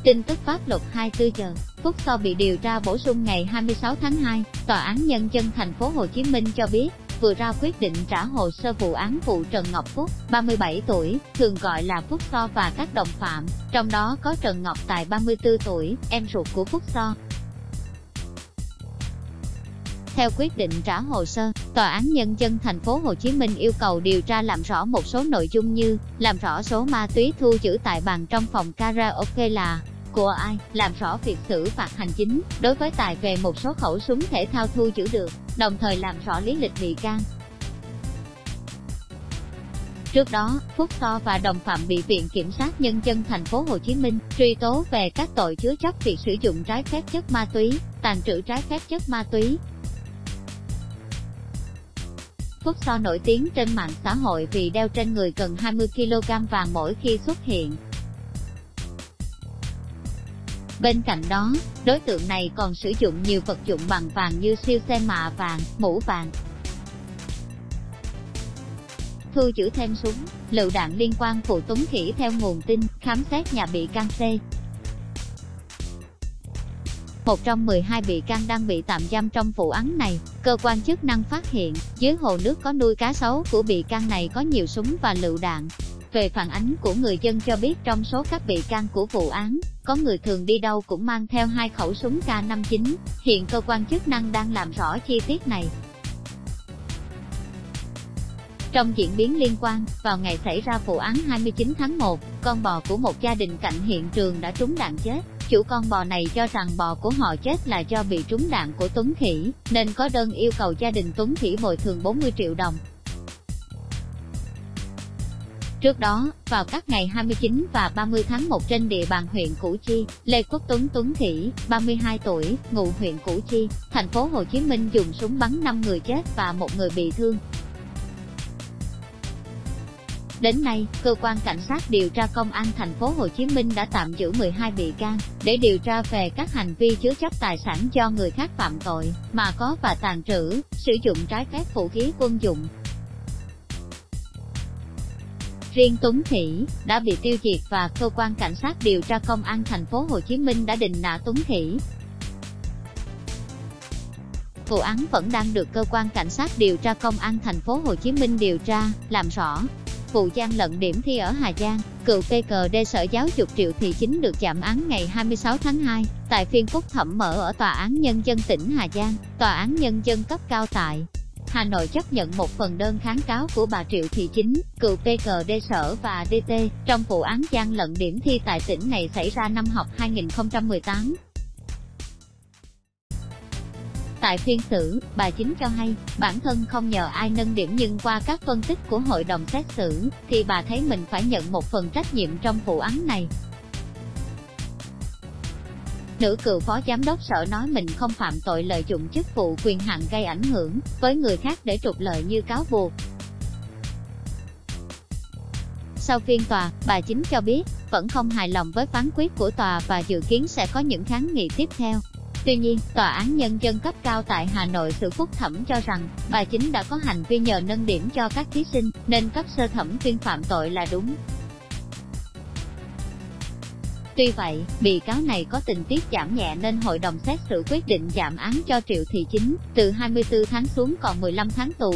Tin tức pháp luật 24 giờ, Phúc So bị điều tra bổ sung ngày 26 tháng 2, Tòa án Nhân dân thành phố Hồ Chí Minh cho biết, vừa ra quyết định trả hồ sơ vụ án vụ Trần Ngọc Phúc, 37 tuổi, thường gọi là Phúc So và các đồng phạm, trong đó có Trần Ngọc Tài 34 tuổi, em ruột của Phúc So. Theo quyết định trả hồ sơ, Tòa án Nhân dân thành phố Hồ Chí Minh yêu cầu điều tra làm rõ một số nội dung như làm rõ số ma túy thu giữ tại bàn trong phòng karaoke là của ai, làm rõ việc xử phạt hành chính đối với Tài về một số khẩu súng thể thao thu giữ được, đồng thời làm rõ lý lịch bị can. Trước đó, Phúc So và đồng phạm bị Viện Kiểm sát Nhân dân thành phố Hồ Chí Minh truy tố về các tội chứa chấp việc sử dụng trái phép chất ma túy, tàng trữ trái phép chất ma túy. Phúc So nổi tiếng trên mạng xã hội vì đeo trên người gần 20 kg vàng mỗi khi xuất hiện. Bên cạnh đó, đối tượng này còn sử dụng nhiều vật dụng bằng vàng như siêu xe mạ vàng, mũ vàng. Thu giữ thêm súng, lựu đạn liên quan vụ Tuấn Khỉ. Theo nguồn tin, khám xét nhà bị can C. Một trong 12 bị can đang bị tạm giam trong vụ án này, cơ quan chức năng phát hiện, dưới hồ nước có nuôi cá sấu của bị can này có nhiều súng và lựu đạn. Về phản ánh của người dân cho biết trong số các bị can của vụ án, có người thường đi đâu cũng mang theo 2 khẩu súng K59, hiện cơ quan chức năng đang làm rõ chi tiết này. Trong diễn biến liên quan, vào ngày xảy ra vụ án 29 tháng 1, con bò của một gia đình cạnh hiện trường đã trúng đạn chết. Chủ con bò này cho rằng bò của họ chết là do bị trúng đạn của Tuấn Khỉ, nên có đơn yêu cầu gia đình Tuấn Khỉ bồi thường 40 triệu đồng. Trước đó, vào các ngày 29 và 30 tháng 1 trên địa bàn huyện Củ Chi, Lê Quốc Tuấn Khỉ, 32 tuổi, ngụ huyện Củ Chi, thành phố Hồ Chí Minh dùng súng bắn 5 người chết và 1 người bị thương. Đến nay, cơ quan cảnh sát điều tra công an thành phố Hồ Chí Minh đã tạm giữ 12 bị can để điều tra về các hành vi chứa chấp tài sản do người khác phạm tội mà có và tàng trữ, sử dụng trái phép vũ khí quân dụng. Riêng Tuấn Khỉ đã bị tiêu diệt và cơ quan cảnh sát điều tra công an thành phố Hồ Chí Minh đã định nã Tuấn Khỉ. Vụ án vẫn đang được cơ quan cảnh sát điều tra công an thành phố Hồ Chí Minh điều tra, làm rõ. Vụ gian lận điểm thi ở Hà Giang, cựu PKD Sở Giáo dục Triệu Thị Chính được giảm án ngày 26 tháng 2, tại phiên phúc thẩm mở ở Tòa án Nhân dân tỉnh Hà Giang, Tòa án Nhân dân cấp cao tại Hà Nội chấp nhận một phần đơn kháng cáo của bà Triệu Thị Chính, cựu PKD Sở và DT, trong vụ án gian lận điểm thi tại tỉnh này xảy ra năm học 2018. Tại phiên xử, bà Chính cho hay, bản thân không nhờ ai nâng điểm nhưng qua các phân tích của hội đồng xét xử, thì bà thấy mình phải nhận một phần trách nhiệm trong vụ án này. Nữ cựu phó giám đốc sở nói mình không phạm tội lợi dụng chức vụ quyền hạn gây ảnh hưởng với người khác để trục lợi như cáo buộc. Sau phiên tòa, bà Chính cho biết, vẫn không hài lòng với phán quyết của tòa và dự kiến sẽ có những kháng nghị tiếp theo. Tuy nhiên, Tòa án Nhân dân cấp cao tại Hà Nội xử phúc thẩm cho rằng, bà Chính đã có hành vi nhờ nâng điểm cho các thí sinh, nên cấp sơ thẩm tuyên phạm tội là đúng. Tuy vậy, bị cáo này có tình tiết giảm nhẹ nên hội đồng xét xử quyết định giảm án cho Triệu Thị Chính, từ 24 tháng xuống còn 15 tháng tù.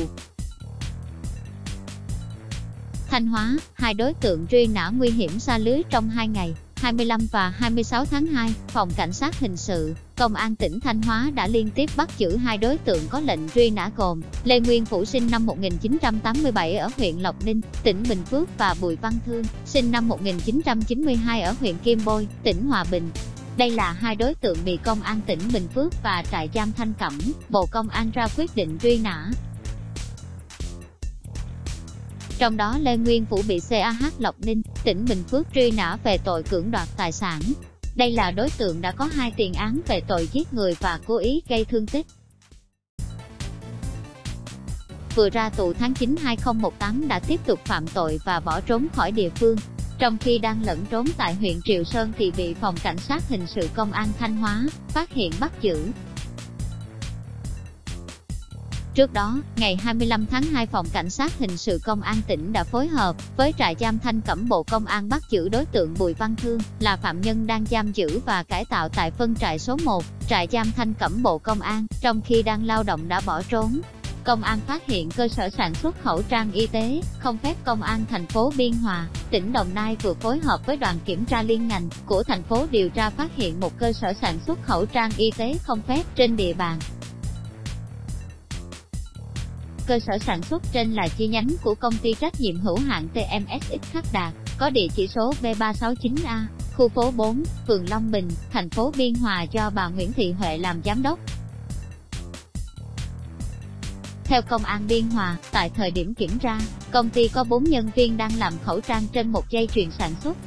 Thanh Hóa, 2 đối tượng truy nã nguy hiểm xa lưới trong 2 ngày. 25 và 26 tháng 2, Phòng Cảnh sát Hình sự, Công an tỉnh Thanh Hóa đã liên tiếp bắt giữ 2 đối tượng có lệnh truy nã gồm Lê Nguyên Vũ sinh năm 1987 ở huyện Lộc Ninh, tỉnh Bình Phước và Bùi Văn Thương, sinh năm 1992 ở huyện Kim Bôi, tỉnh Hòa Bình. Đây là 2 đối tượng bị Công an tỉnh Bình Phước và trại giam Thanh Cẩm, Bộ Công an ra quyết định truy nã. Trong đó Lê Nguyên Vũ bị CAH Lộc Ninh, tỉnh Bình Phước truy nã về tội cưỡng đoạt tài sản. Đây là đối tượng đã có 2 tiền án về tội giết người và cố ý gây thương tích. Vừa ra tù tháng 9 2018 đã tiếp tục phạm tội và bỏ trốn khỏi địa phương. Trong khi đang lẫn trốn tại huyện Triệu Sơn thì bị Phòng Cảnh sát Hình sự Công an Thanh Hóa phát hiện bắt giữ. Trước đó, ngày 25 tháng 2 Phòng Cảnh sát Hình sự Công an tỉnh đã phối hợp với trại giam Thanh Cẩm Bộ Công an bắt giữ đối tượng Bùi Văn Thương, là phạm nhân đang giam giữ và cải tạo tại phân trại số 1, trại giam Thanh Cẩm Bộ Công an, trong khi đang lao động đã bỏ trốn. Công an phát hiện cơ sở sản xuất khẩu trang y tế không phép. Công an thành phố Biên Hòa, tỉnh Đồng Nai vừa phối hợp với đoàn kiểm tra liên ngành của thành phố điều tra phát hiện một cơ sở sản xuất khẩu trang y tế không phép trên địa bàn. Cơ sở sản xuất trên là chi nhánh của công ty trách nhiệm hữu hạn TMSX Khắc Đạt, có địa chỉ số B369A, khu phố 4, phường Long Bình, thành phố Biên Hòa do bà Nguyễn Thị Huệ làm giám đốc. Theo Công an Biên Hòa, tại thời điểm kiểm tra, công ty có 4 nhân viên đang làm khẩu trang trên một dây chuyền sản xuất.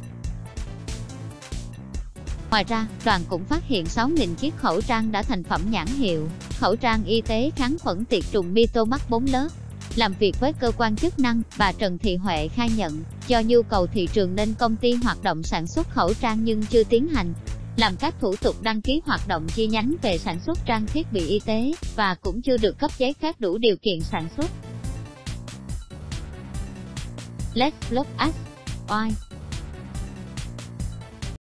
Ngoài ra, đoàn cũng phát hiện 6.000 chiếc khẩu trang đã thành phẩm nhãn hiệu, khẩu trang y tế kháng khuẩn tiệt trùng Mitomax 4 lớp. Làm việc với cơ quan chức năng, bà Trần Thị Huệ khai nhận, do nhu cầu thị trường nên công ty hoạt động sản xuất khẩu trang nhưng chưa tiến hành làm các thủ tục đăng ký hoạt động chi nhánh về sản xuất trang thiết bị y tế, và cũng chưa được cấp giấy phép đủ điều kiện sản xuất. Let's look at why.